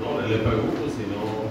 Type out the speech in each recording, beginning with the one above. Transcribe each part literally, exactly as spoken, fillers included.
No, le pregunto si no...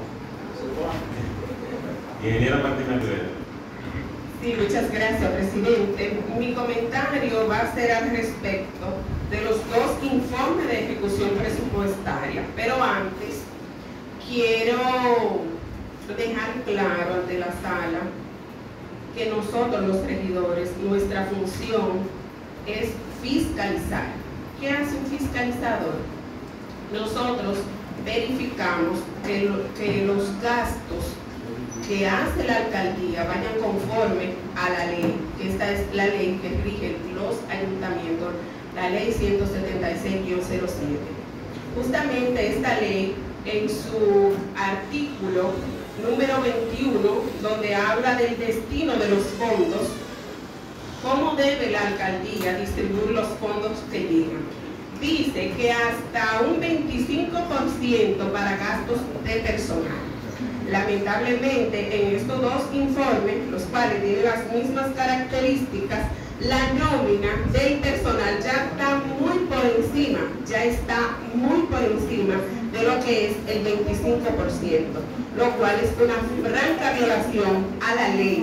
Ingeniera Martina Rivera. Sí, muchas gracias, presidente. Mi comentario va a ser al respecto de los dos informes de ejecución presupuestaria, pero antes quiero dejar claro ante la sala que nosotros los regidores, nuestra función es fiscalizar. ¿Qué hace un fiscalizador? Nosotros verificamos que, lo, que los gastos que hace la alcaldía vayan conforme a la ley, que esta es la ley que rige los ayuntamientos, la ley ciento setenta y seis guión cero siete. Justamente esta ley, en su artículo número veintiuno, donde habla del destino de los fondos, cómo debe la alcaldía distribuir los fondos que llegan. Dice que hasta un veinticinco por ciento para gastos de personal. Lamentablemente, en estos dos informes, los cuales tienen las mismas características, la nómina del personal ya está muy por encima, ya está muy por encima de lo que es el veinticinco por ciento, lo cual es una franca violación a la ley.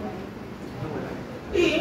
Y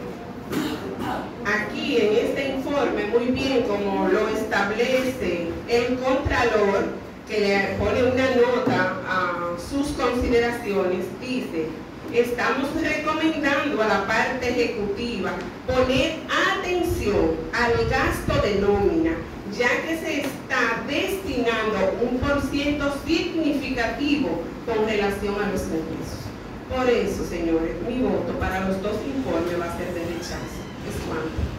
aquí en este informe, muy bien como lo establece el Contralor, que le pone una nota a sus consideraciones, dice: estamos recomendando a la parte ejecutiva poner atención al gasto de nómina, ya que se está destinando un por ciento significativo con relación a los servicios. Por eso, señores, mi voto para los dos informes va a ser de rechazo. Es cuanto.